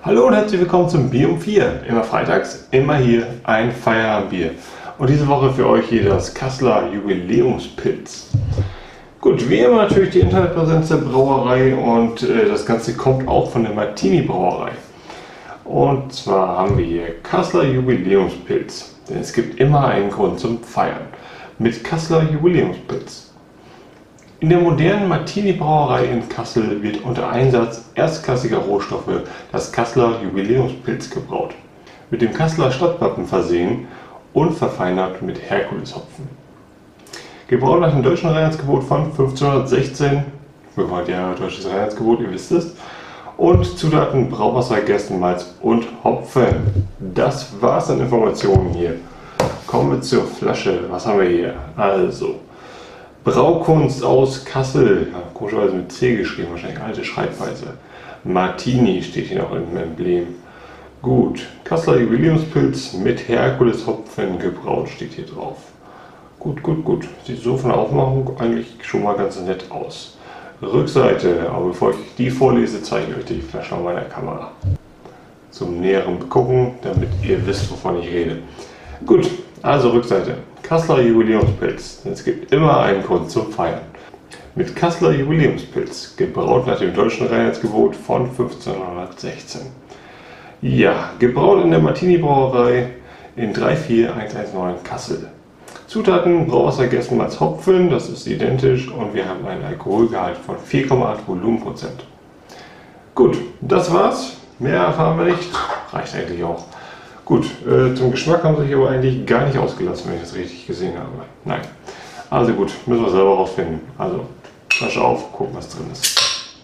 Hallo und herzlich willkommen zum Bier um 4. Immer freitags, immer hier ein Feierabendbier. Und diese Woche für euch hier das Kasseler Jubiläumspilz. Gut, wie immer natürlich die Internetpräsenz der Brauerei und das Ganze kommt auch von der Martini Brauerei. Und zwar haben wir hier Kasseler Jubiläumspilz. Denn es gibt immer einen Grund zum Feiern. Mit Kasseler Jubiläumspilz. In der modernen Martini-Brauerei in Kassel wird unter Einsatz erstklassiger Rohstoffe das Kasseler Jubiläumspilz gebraut. Mit dem Kasseler Stadtwappen versehen und verfeinert mit Herkuleshopfen. Gebraut nach dem deutschen Reinheitsgebot von 1516, wir wollen ja deutsches Reinheitsgebot, ihr wisst es, und Zutaten Brauwasser, Gerstenmalz und Hopfen. Das war's an Informationen hier. Kommen wir zur Flasche. Was haben wir hier? Also, Braukunst aus Kassel, ja, komischerweise mit C geschrieben, wahrscheinlich alte Schreibweise. Martini steht hier noch im Emblem. Gut, Kasseler Jubiläumspilz mit Herkuleshopfen gebraut steht hier drauf. Gut. Sieht so von der Aufmachung eigentlich schon mal ganz nett aus. Rückseite, aber bevor ich die vorlese, zeige ich euch die Flasche an meiner Kamera. Zum näheren Gucken, damit ihr wisst, wovon ich rede. Gut, also Rückseite. Kasseler Jubiläumspilz. Es gibt immer einen Grund zum Feiern. Mit Kasseler Jubiläumspilz, gebraut nach dem deutschen Reinheitsgebot von 1516. Ja, gebraut in der Martini Brauerei in 34119 Kassel. Zutaten Brauwasser, Gerstenmalz, Hopfen, das ist identisch und wir haben einen Alkoholgehalt von 4,8 Volumenprozent. Gut, das war's. Mehr erfahren wir nicht. Reicht eigentlich auch. Gut, zum Geschmack haben sie sich aber eigentlich gar nicht ausgelassen, wenn ich das richtig gesehen habe. Nein. Also gut, müssen wir selber rausfinden. Also, Flasche auf, gucken, was drin ist.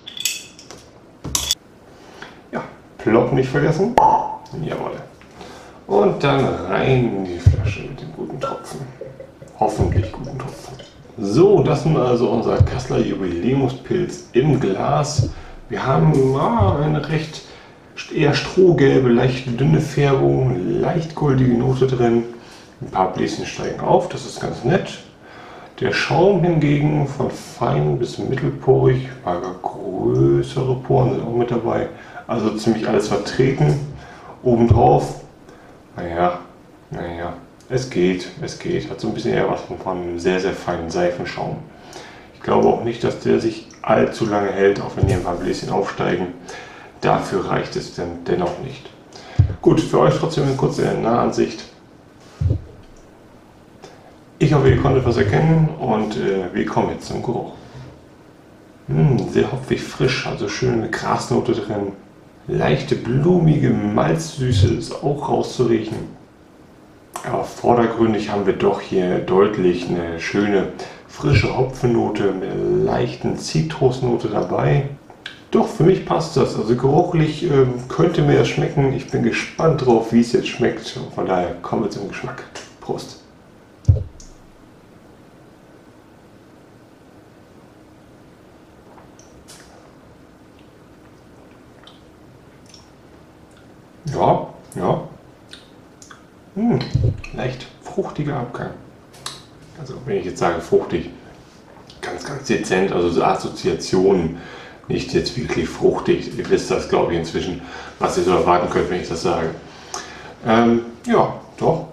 Ja, Plop nicht vergessen. Jawohl. Und dann rein in die Flasche mit dem guten Tropfen. Hoffentlich guten Tropfen. So, das ist also unser Kasseler Jubiläumspilz im Glas. Wir haben eine recht eher strohgelbe, leicht dünne Färbung, leicht goldige Note drin. Ein paar Bläschen steigen auf, das ist ganz nett. Der Schaum hingegen von fein bis mittelporig, ein paar größere Poren sind auch mit dabei. Also ziemlich alles vertreten. Obendrauf, naja, es geht. Hat so ein bisschen eher was von einem sehr, sehr feinen Seifenschaum. Ich glaube auch nicht, dass der sich allzu lange hält, auch wenn hier ein paar Bläschen aufsteigen. Dafür reicht es denn dennoch nicht. Gut, für euch trotzdem eine kurze Nahansicht. Ich hoffe, ihr konntet was erkennen und wir kommen jetzt zum Geruch. Sehr hopfig frisch, also schöne Grasnote drin. Leichte blumige Malzsüße ist auch rauszuriechen. Aber vordergründig haben wir doch hier deutlich eine schöne frische Hopfennote mit einer leichten Zitrusnote dabei. Doch, für mich passt das. Also geruchlich könnte mir das schmecken. Ich bin gespannt drauf, wie es jetzt schmeckt. Und von daher kommen wir zum Geschmack. Prost! Ja. Leicht fruchtiger Abgang. Also wenn ich jetzt sage fruchtig, ganz dezent, also so Assoziationen. Nicht jetzt wirklich fruchtig. Ihr wisst das, glaube ich, inzwischen, was ihr so erwarten könnt, wenn ich das sage. Ja, doch.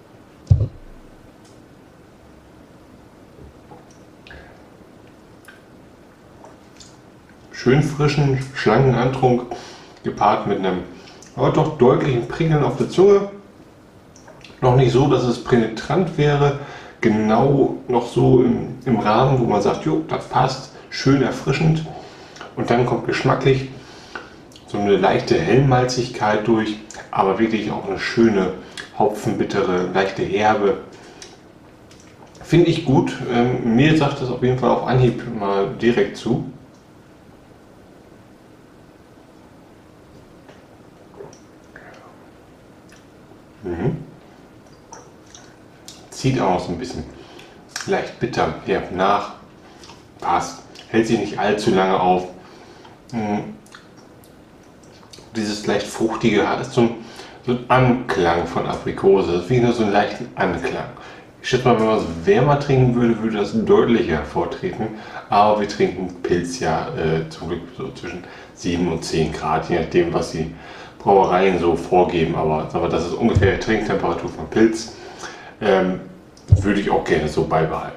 Schön frischen, schlanken Antrunk, gepaart mit einem, aber doch deutlichen Prickeln auf der Zunge. Noch nicht so, dass es penetrant wäre. Genau noch so im Rahmen, wo man sagt, jo, das passt. Schön erfrischend. Und dann kommt geschmacklich so eine leichte Hellmalzigkeit durch, aber wirklich auch eine schöne hopfenbittere, leichte Herbe. Finde ich gut. Mir sagt das auf jeden Fall auf Anhieb mal direkt zu. Zieht auch noch so ein bisschen leicht bitter, herb nach. Passt. Hält sich nicht allzu lange auf. Dieses leicht fruchtige hat so ein Anklang von Aprikose. Das ist wie nur so einen leichten Anklang. Ich schätze mal, wenn man es wärmer trinken würde, würde das deutlicher hervortreten. Aber wir trinken Pilz ja zum Glück so zwischen 7 und 10 Grad, je nachdem, was die Brauereien so vorgeben, aber das ist ungefähr die Trinktemperatur vom Pilz. Würde ich auch gerne so beibehalten.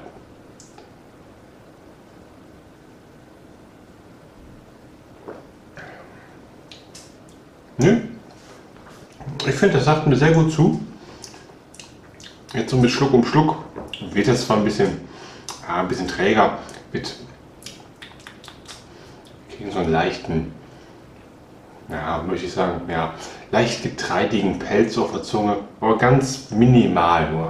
Ich finde, das sagt mir sehr gut zu. Jetzt so mit Schluck um Schluck wird das zwar ein bisschen träger, mit so einen leichten, möchte ich sagen, leicht getreidigen Pelz auf der Zunge, aber ganz minimal nur.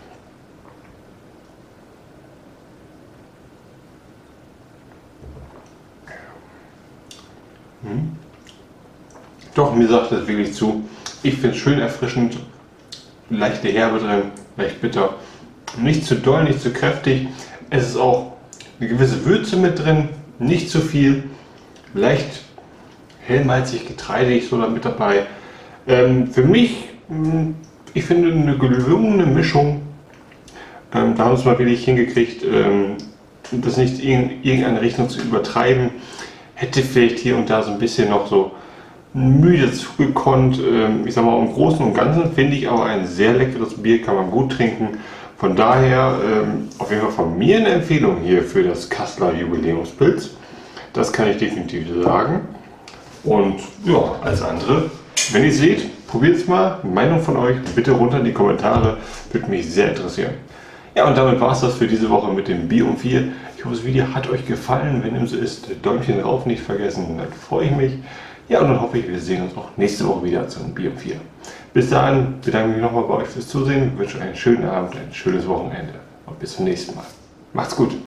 Doch, mir sagt das wirklich zu. Ich finde es schön erfrischend, leichte Herbe drin, leicht bitter. Nicht zu doll, nicht zu kräftig. Es ist auch eine gewisse Würze mit drin, nicht zu viel. Leicht hellmalzig, getreidig so da mit dabei. Für mich, ich finde eine gelungene Mischung. Da haben wir es mal wirklich hingekriegt, das nicht in irgendeine Richtung zu übertreiben. Hätte vielleicht hier und da so ein bisschen noch so müde zugekonnt. Ich sag mal, im Großen und Ganzen finde ich aber ein sehr leckeres Bier, kann man gut trinken. Von daher auf jeden Fall von mir eine Empfehlung hier für das Kasseler Jubiläumspilz. Das kann ich definitiv sagen. Und ja, als andere, wenn ihr seht, probiert es mal. Meinung von euch bitte runter in die Kommentare, würde mich sehr interessieren. Ja, und damit war es das für diese Woche mit dem Bier um 4. Ich hoffe, das Video hat euch gefallen. Wenn dem so ist, Däumchen rauf nicht vergessen, dann freue ich mich. Ja, und dann hoffe ich, wir sehen uns auch nächste Woche wieder zum Bier um 4. Bis dahin bedanke ich mich nochmal bei euch fürs Zusehen, wünsche euch einen schönen Abend, ein schönes Wochenende und bis zum nächsten Mal. Macht's gut!